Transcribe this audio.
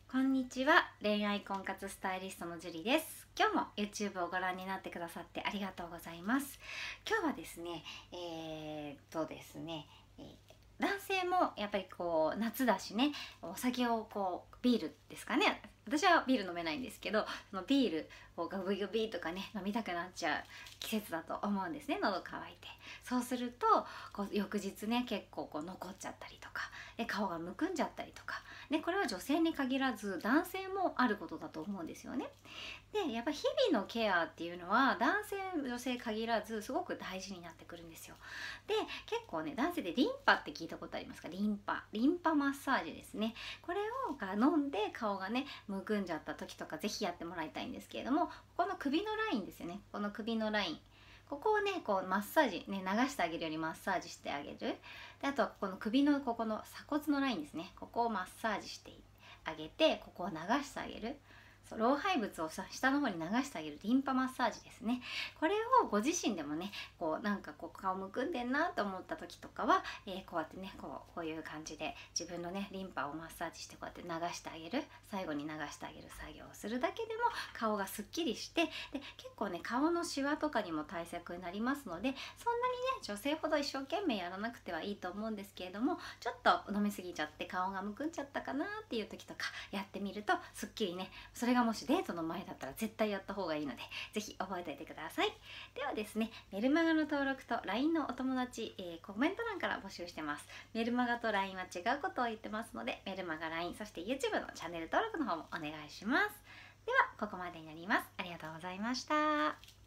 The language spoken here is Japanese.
こんにちは。恋愛婚活スタイリストのジュリです。今日も YouTube をご覧になってくださってありがとうございます。今日はですね、ですね、男性もやっぱりこう夏だしね、お酒をこうビールですかね。私はビール飲めないんですけど、そのビールをガブガブとかね飲みたくなっちゃう季節だと思うんですね。喉乾いて。そうするとこう翌日ね結構こう残っちゃったりとか、顔がむくんじゃったりとか。でこれは女性に限らず男性もあることだと思うんですよね。でやっぱ日々のケアっていうのは男性女性限らずすごく大事になってくるんですよ。で結構ね男性でリンパって聞いたことありますか？リンパマッサージですね。これを飲んで顔がねむくんじゃった時とかぜひやってもらいたいんですけれども、ここの首のラインですよね。この首のライン、ここをねこうマッサージね流してあげるよりマッサージしてあげる。であとはここの首のここの鎖骨のラインですね。ここをマッサージしてあげて、ここを流してあげる。老廃物を下の方に流してあげるリンパマッサージですね。これをご自身でもねこうなんかこう顔むくんでんなと思った時とかは、こうやってねこういう感じで自分のねリンパをマッサージしてこうやって流してあげる、最後に流してあげる作業をするだけでも顔がすっきりして、で結構ね顔のシワとかにも対策になりますので、そんなにね女性ほど一生懸命やらなくてはいいと思うんですけれども、ちょっと飲み過ぎちゃって顔がむくんじゃったかなっていう時とかやってみるとすっきりね。それがもしデートの前だったら絶対やった方がいいので、ぜひ覚えておいてください。ではですね、メルマガの登録と LINE のお友達、コメント欄から募集してます。メルマガと LINE は違うことを言ってますので、メルマガ LINE そして YouTube のチャンネル登録の方もお願いします。ではここまでになります。ありがとうございました。